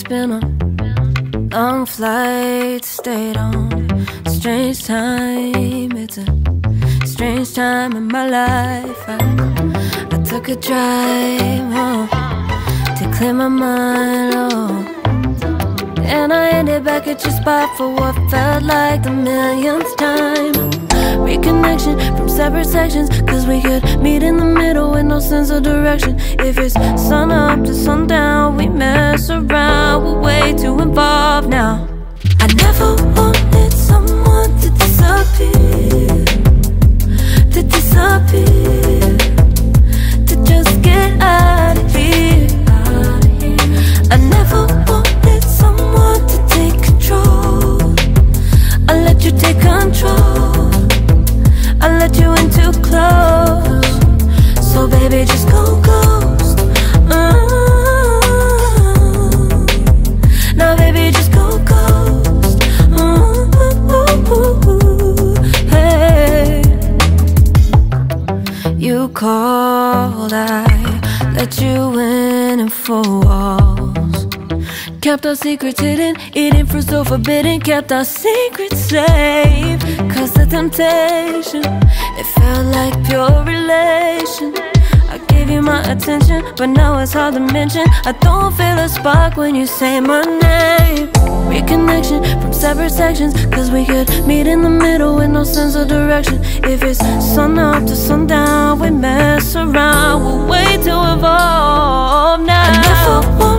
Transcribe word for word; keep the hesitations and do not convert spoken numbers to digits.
been a long flight, stayed on a strange time. It's a strange time in my life. I, I took a drive home to clear my mind, oh. And I ended back at your spot for what felt like the millionth time. Reconnection from separate sections, cause we could meet in the middle with no sense of direction. If it's sun up to sundown, we mess around, we're way too involved now. I never wanted someone to disappear, to disappear, to just get out of here. I never wanted someone to take control. I let you take control, I let you in too close. So baby, just go ghost. uh, Now baby, just go ghost. uh, Hey, you called, I let you in and four walls. Kept our secrets hidden, eating fruit so forbidden. Kept our secrets safe, cause the temptation, it felt like pure relation. I gave you my attention, but now it's hard to mention. I don't feel a spark when you say my name. Reconnection from separate sections, cause we could meet in the middle with no sense of direction. If it's sun up to sundown, we mess around, we're way too evolved now. I never